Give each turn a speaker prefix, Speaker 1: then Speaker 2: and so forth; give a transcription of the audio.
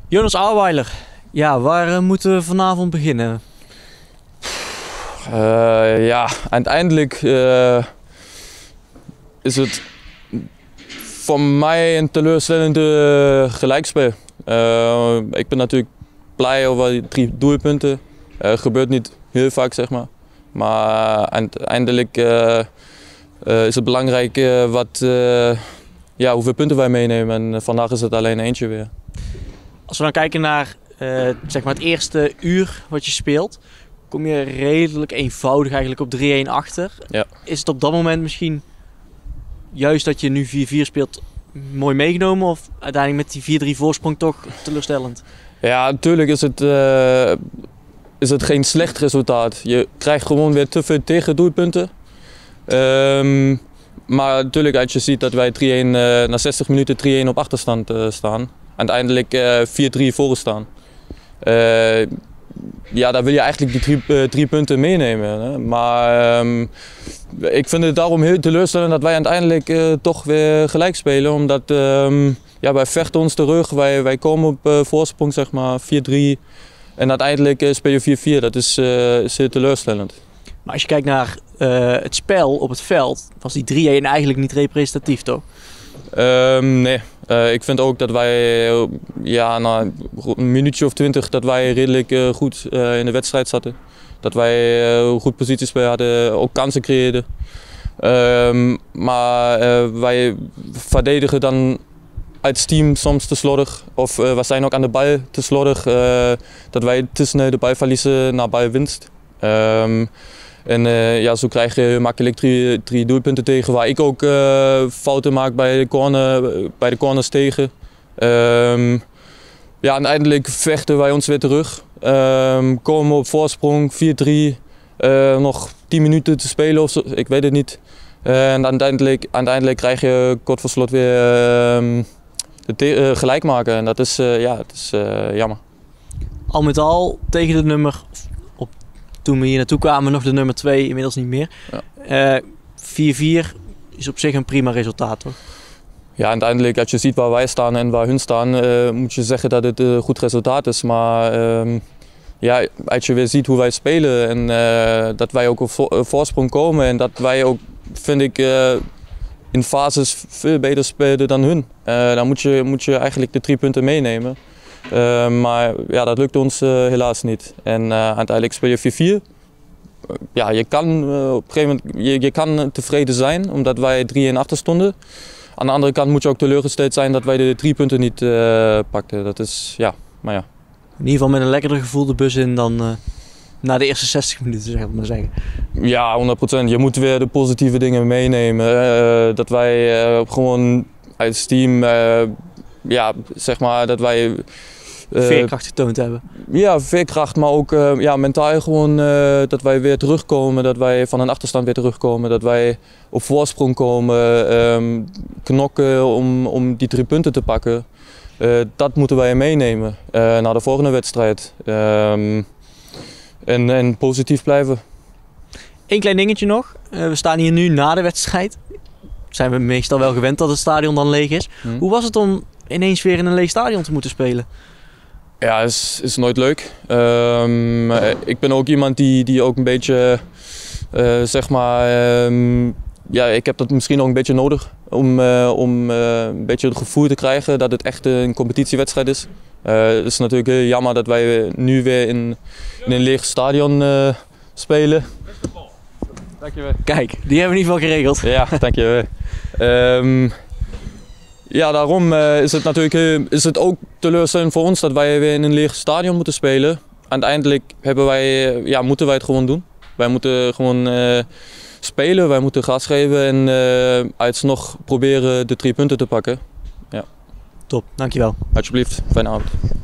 Speaker 1: Jonas Auweiler, ja, waar moeten we vanavond beginnen?
Speaker 2: Ja, uiteindelijk is het voor mij een teleurstellende gelijkspel. Ik ben natuurlijk blij over die 3 doelpunten. Gebeurt niet heel vaak, zeg maar. Maar uiteindelijk is het belangrijk hoeveel punten wij meenemen. En vandaag is het alleen eentje weer.
Speaker 1: Als we dan kijken naar zeg maar het eerste uur wat je speelt, kom je redelijk eenvoudig eigenlijk op 3-1 achter.
Speaker 2: Ja.
Speaker 1: Is het op dat moment misschien juist dat je nu 4-4 speelt mooi meegenomen of uiteindelijk met die 4-3 voorsprong toch teleurstellend?
Speaker 2: Ja, natuurlijk is het geen slecht resultaat. Je krijgt gewoon weer te veel tegendoelpunten. Maar natuurlijk als je ziet dat wij 3-1 na 60 minuten 3-1 op achterstand staan. Uiteindelijk 4-3 voor staan. Ja, daar wil je eigenlijk die 3 punten meenemen. Hè. Maar ik vind het daarom heel teleurstellend dat wij uiteindelijk toch weer gelijk spelen. Omdat wij vechten ons terug, wij komen op voorsprong, zeg maar 4-3. En uiteindelijk speel je 4-4. Dat is heel teleurstellend.
Speaker 1: Maar als je kijkt naar het spel op het veld, was die 3-1 eigenlijk niet representatief, toch?
Speaker 2: Nee, ik vind ook dat wij na een minuutje of 20 dat wij redelijk goed in de wedstrijd zaten. Dat wij goed positiespel hadden, ook kansen creëerden. Maar wij verdedigen dan als team soms te slordig. Of we zijn ook aan de bal te slordig. Dat wij te snel de bal verliezen naar balwinst. Zo krijg je makkelijk 3 doelpunten tegen, waar ik ook fouten maak bij de corners tegen. En uiteindelijk vechten wij ons weer terug. Komen op voorsprong, 4-3, nog 10 minuten te spelen of zo, ik weet het niet. En uiteindelijk krijg je kort voor slot weer gelijk maken en dat is, jammer.
Speaker 1: Al met al tegen de nummer, toen we hier naartoe kwamen, nog de nummer 2, inmiddels niet meer. Ja. 4-4 is op zich een prima resultaat, toch?
Speaker 2: Ja, uiteindelijk als je ziet waar wij staan en waar hun staan, moet je zeggen dat het een goed resultaat is. Maar als je weer ziet hoe wij spelen en dat wij ook op voorsprong komen en dat wij ook, vind ik, in fases veel beter spelen dan hun. Dan moet je eigenlijk de 3 punten meenemen. Maar ja, dat lukt ons helaas niet. En uiteindelijk speel je 4-4. Ja, je kan op een gegeven moment je kan tevreden zijn omdat wij 3-1 achter stonden. Aan de andere kant moet je ook teleurgesteld zijn dat wij de 3 punten niet pakten. Dat is, maar ja.
Speaker 1: In ieder geval met een lekkerder gevoel de bus in dan na de eerste 60 minuten, zeg maar zeggen.
Speaker 2: Ja, 100%. Je moet weer de positieve dingen meenemen. Dat wij gewoon als team, zeg maar, dat wij
Speaker 1: veerkracht getoond hebben.
Speaker 2: Ja, veerkracht, maar ook mentaal gewoon dat wij weer terugkomen, dat wij van een achterstand weer terugkomen, dat wij op voorsprong komen, knokken om die 3 punten te pakken. Dat moeten wij meenemen naar de volgende wedstrijd. En positief blijven.
Speaker 1: Eén klein dingetje nog. We staan hier nu na de wedstrijd. Zijn we meestal wel gewend dat het stadion dan leeg is. Hoe was het om ineens weer in een leeg stadion te moeten spelen?
Speaker 2: Ja, is nooit leuk. Ik ben ook iemand die ook een beetje, zeg maar, ik heb dat misschien ook een beetje nodig om een beetje het gevoel te krijgen dat het echt een competitiewedstrijd is. Het is natuurlijk heel jammer dat wij nu weer in een leeg stadion spelen.
Speaker 1: Dankjewel. Kijk, die hebben we in ieder geval geregeld.
Speaker 2: Ja, dankjewel. Daarom is het ook teleurstellend voor ons dat wij weer in een leeg stadion moeten spelen. Uiteindelijk moeten wij het gewoon doen. Wij moeten gewoon spelen, wij moeten gas geven en alsnog proberen de 3 punten te pakken. Ja.
Speaker 1: Top, dankjewel.
Speaker 2: Alsjeblieft, fijne avond.